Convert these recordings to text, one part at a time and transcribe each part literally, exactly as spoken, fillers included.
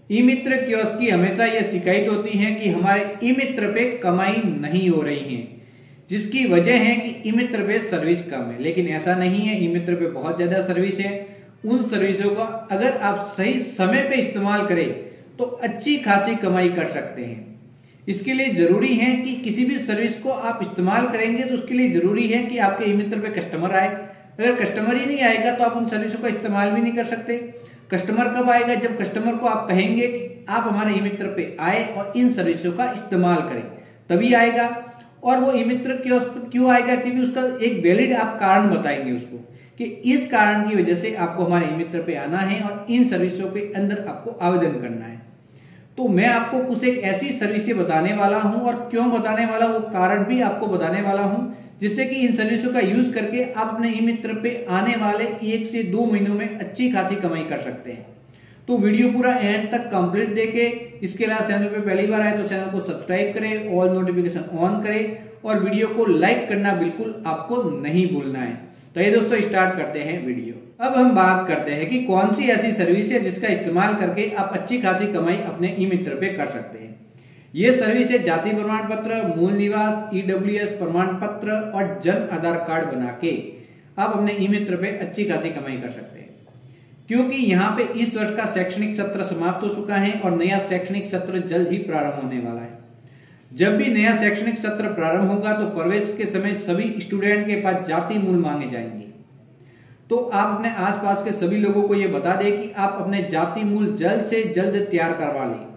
ई मित्र kiosk की हमेशा यह शिकायत होती है कि हमारे ई मित्र पे कमाई नहीं हो रही है, जिसकी वजह है कि ई मित्र पे सर्विस कम है। लेकिन ऐसा नहीं है, ई मित्र पे बहुत ज्यादा सर्विस है। उन सर्विसों का अगर आप सही समय पे इस्तेमाल करें तो अच्छी खासी कमाई कर सकते हैं। इसके लिए जरूरी है कि किसी भी सर्विस को आप इस्तेमाल करेंगे तो उसके लिए जरूरी है कि आपके ई मित्र पे कस्टमर आए। अगर कस्टमर ही नहीं आएगा तो आप उन सर्विसों का इस्तेमाल भी नहीं कर सकते। कस्टमर कब आएगा? जब कस्टमर को आप कहेंगे कि आप हमारे ई मित्र पे आए और इन सर्विसों का इस्तेमाल करें, तभी आएगा। और वो ई मित्र क्यों आएगा? क्योंकि उसका एक वैलिड आप कारण बताएंगे उसको कि इस कारण की वजह से आपको हमारे ई मित्र पे आना है और इन सर्विसों के अंदर आपको आवेदन करना है। तो मैं आपको कुछ एक ऐसी सर्विसें बताने वाला हूं और क्यों बताने वाला वो कारण भी आपको बताने वाला हूं, जिससे कि इन सर्विसों का यूज करके आप अपने ई मित्र पे आने वाले एक से दो महीनों में अच्छी खासी कमाई कर सकते हैं। तो वीडियो पूरा एंड तक कंप्लीट देखे। इसके अलावा चैनल पे पहली बार आए तो चैनल को सब्सक्राइब करें, ऑल नोटिफिकेशन ऑन करें और वीडियो को लाइक करना बिल्कुल आपको नहीं भूलना है। तो ये दोस्तों स्टार्ट करते हैं वीडियो। अब हम बात करते हैं कि कौन सी ऐसी सर्विस है जिसका इस्तेमाल करके आप अच्छी खासी कमाई अपने ई मित्र पे कर सकते हैं। ये सर्विस है जाति प्रमाण पत्र, मूल निवास, ईडब्ल्यूएस प्रमाण पत्र और जन आधार कार्ड बना के आप अपने ई मित्र पे अच्छी खासी कमाई कर सकते हैं। क्योंकि यहाँ पे इस वर्ष का शैक्षणिक सत्र समाप्त हो चुका है और नया शैक्षणिक सत्र जल्द ही प्रारंभ होने वाला है। जब भी नया शैक्षणिक सत्र प्रारंभ होगा तो प्रवेश के समय सभी स्टूडेंट के पास जाति मूल मांगे जाएंगे। तो आप अपने आसपास के सभी लोगों को यह बता दें कि आप अपने जाति मूल जल्द से जल्द तैयार करवा लें।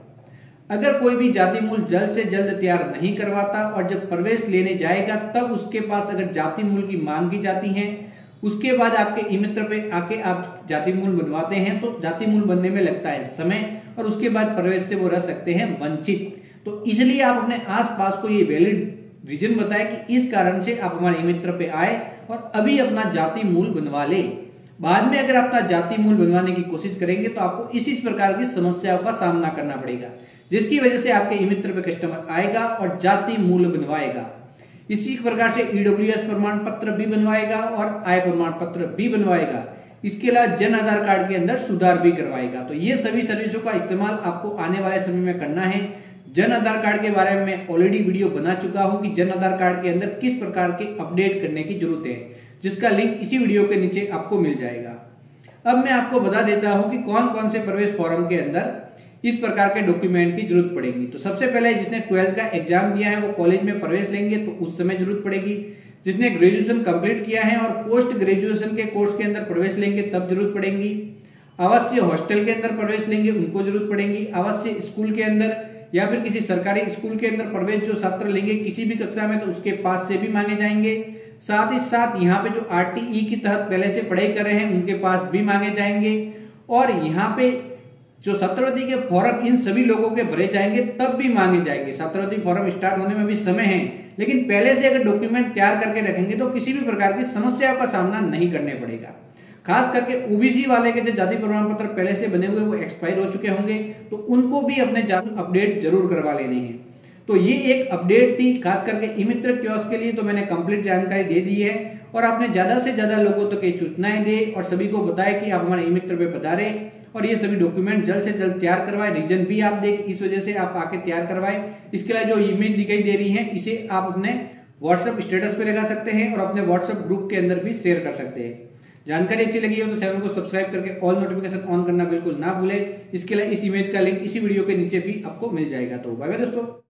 अगर कोई भी जाति मूल जल्द से जल्द तैयार नहीं करवाता और जब प्रवेश लेने जाएगा तब उसके पास अगर जाति मूल की मांग की जाती है, उसके बाद आपके ई मित्र पे आके आप जाति मूल बनवाते हैं तो जाति मूल बनने में लगता है समय और उसके बाद प्रवेश से वो रह सकते हैं वंचित। तो इसलिए आप अपने आसपास को ये वैलिड रीजन बताएं कि इस कारण से आप हमारे ई मित्र पे आए और अभी अपना जाति मूल बनवा ले। बाद में अगर अपना जाति मूल बनवाने की कोशिश करेंगे तो आपको इसी प्रकार की समस्याओं का सामना करना पड़ेगा, जिसकी वजह से आपके ई मित्र पे कस्टमर आएगा और जाति मूल बनवाएगा। इसी प्रकार से ईडब्ल्यूएस प्रमाण पत्र भी बनवाएगा और आय प्रमाण पत्र भी बनवाएगा। इसके अलावा जन आधार कार्ड के अंदर सुधार भी करवाएगा। तो ये सभी सर्विसों का इस्तेमाल आपको आने वाले समय में करना है। जन आधार कार्ड के बारे में मैं ऑलरेडी वीडियो बना चुका हूं कि जन आधार कार्ड के अंदर किस प्रकार के अपडेट करने की जरूरत है, जिसका लिंक इसी वीडियो के नीचे आपको मिल जाएगा। अब मैं आपको बता देता हूं कि कौन कौन से प्रवेश फॉर्म के अंदर इस प्रकार के डॉक्यूमेंट की जरूरत पड़ेगी। तो सबसे पहले जिसने ट्वेल्थ का एग्जाम दिया है वो कॉलेज में प्रवेश लेंगे तो उस समय जरूरत पड़ेगी। जिसने ग्रेजुएशन कंप्लीट किया है और पोस्ट ग्रेजुएशन के कोर्स के अंदर प्रवेश लेंगे तब जरूरत पड़ेगी। अवश्य हॉस्टल के अंदर प्रवेश लेंगे उनको जरूरत पड़ेगी। अवश्य स्कूल के अंदर या फिर किसी सरकारी स्कूल के अंदर प्रवेश जो छात्र लेंगे किसी भी कक्षा में तो उसके पास से भी मांगे जाएंगे। साथ ही साथ यहाँ पे जो आरटीई के तहत पहले से पढ़ाई कर रहे हैं उनके पास भी मांगे जाएंगे। और यहाँ पे जो छात्रवृत्ति के फॉर्म इन सभी लोगों के भरे जाएंगे तब भी मांगे जाएंगे। छात्रवृत्ति फॉर्म स्टार्ट होने में भी समय है, लेकिन पहले से अगर डॉक्यूमेंट तैयार करके रखेंगे तो किसी भी प्रकार की समस्याओं का सामना नहीं करने पड़ेगा। खास करके ओबीसी वाले के जो जाति प्रमाण पत्र पहले से बने हुए वो एक्सपायर हो चुके होंगे तो उनको भी अपने अपडेट जरूर करवा लेने हैं। तो ये एक अपडेट थी खास करके ई मित्र कियोस्क के लिए। तो मैंने कंप्लीट जानकारी दे दी है और आपने ज्यादा से ज्यादा लोगों तक ये सूचनाएं दे और सभी को बताया कि आप हमारे ई मित्र पे पधारे और ये सभी डॉक्यूमेंट जल्द से जल्द तैयार करवाए। रीजन भी आप देख इस वजह से आप आके तैयार करवाए। इसके अलावा जो इमेज दिखाई दे रही है इसे आप अपने व्हाट्सएप स्टेटस पे लगा सकते हैं और अपने व्हाट्सएप ग्रुप के अंदर भी शेयर कर सकते हैं। जानकारी अच्छी लगी हो तो चैनल को सब्सक्राइब करके ऑल नोटिफिकेशन ऑन करना बिल्कुल ना भूलें। इसके लिए इस इमेज का लिंक इसी वीडियो के नीचे भी आपको मिल जाएगा। तो बाय बाय दोस्तों।